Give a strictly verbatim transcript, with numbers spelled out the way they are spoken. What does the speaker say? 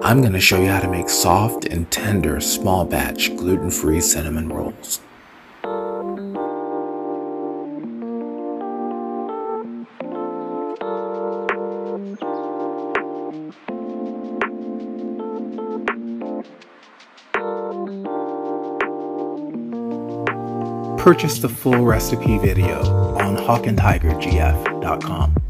I'm going to show you how to make soft and tender small batch gluten-free cinnamon rolls. Purchase the full recipe video on hawk and tiger g f dot com.